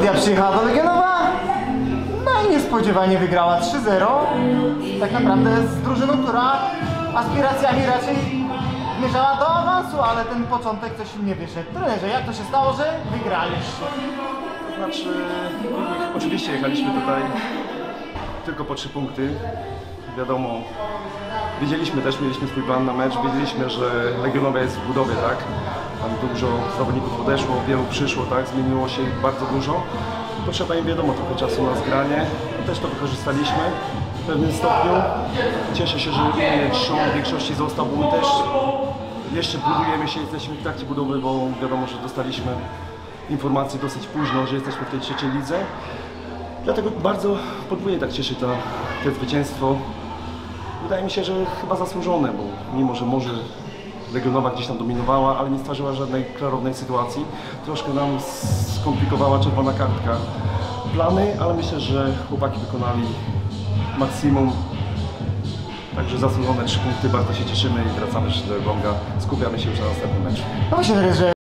Legia przyjechała do Legionowa, no i niespodziewanie wygrała 3-0. Tak naprawdę z drużyną, która aspiracjami raczej zmierzała do awansu, ale ten początek coś im nie wyszedł. Trenerze, jak to się stało, że wygraliście? To znaczy, oczywiście jechaliśmy tutaj tylko po 3 punkty. Wiadomo, wiedzieliśmy też, mieliśmy swój plan na mecz, wiedzieliśmy, że Legionowa jest w budowie, tak? Tam dużo zawodników odeszło, wielu przyszło, tak? Zmieniło się bardzo dużo. Potrzeba im, wiadomo, trochę czasu na zgranie. Też to wykorzystaliśmy w pewnym stopniu. Cieszę się, że Szum w większości został, bo my też jeszcze budujemy się, jesteśmy w trakcie budowy, bo wiadomo, że dostaliśmy informacje dosyć późno, że jesteśmy w tej trzeciej lidze. Dlatego bardzo podwójnie tak cieszy to zwycięstwo. Wydaje mi się, że chyba zasłużone, bo mimo, że może Legionowa gdzieś tam dominowała, ale nie stworzyła żadnej klarownej sytuacji. Troszkę nam skomplikowała czerwona kartka plany, ale myślę, że chłopaki wykonali maksimum. Także zasłużone 3 punkty, bardzo się cieszymy i wracamy jeszcze do Elbląga. Skupiamy się już na następnym meczu. No myślę, że